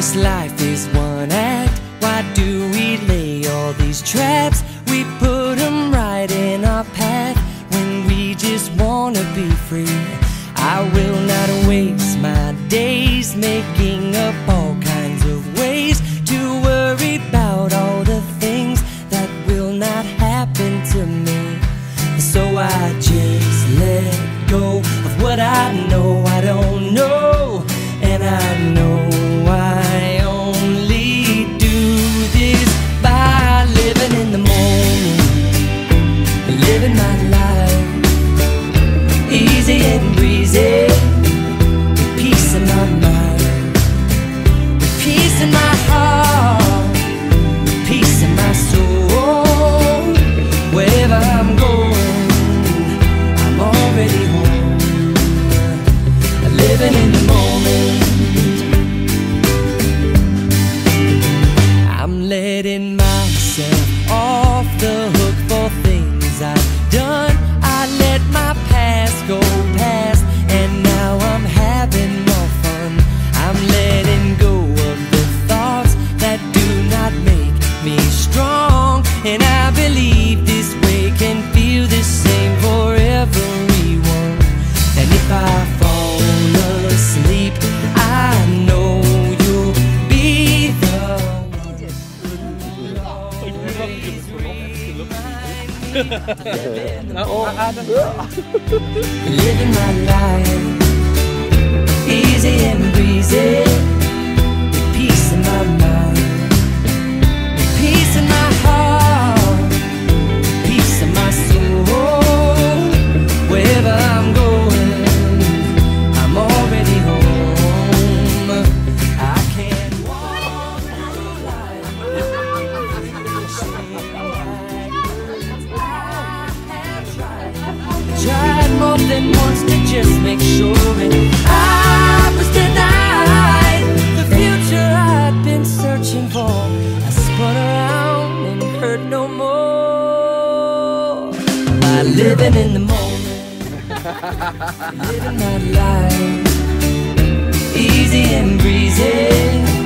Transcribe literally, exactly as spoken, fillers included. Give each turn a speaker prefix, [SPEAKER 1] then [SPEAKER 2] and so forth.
[SPEAKER 1] this life is one act. Why do we lay all these traps? We put them right in our path when we just wanna be free. I will not waste my days making up all kinds of ways to worry about all the things that will not happen to me. So I just let go of what I know I don't know, and I know I only do this by living in the moment, living my life easy and breezy, with peace in my mind, with peace in my heart, with peace in my soul. Wherever I'm going, I'm already home, living in the moment. I'm letting myself off the hook for things I've done. I let my past go past, and now I'm having more fun. I'm letting go of the thoughts that do not make me strong, and I believe this way can feel the same for everyone. And if I fall asleep, I know you'll be the one who always remind me. Living my life easy and breezy, with peace in my mind, with peace in my heart, peace in my soul. Wherever I'm going, I'm already home. I can't walk through life tried more than once to just make sure, and I was denied the future I'd been searching for. I spun around and hurt no more by living in the moment, living my life easy and breezy.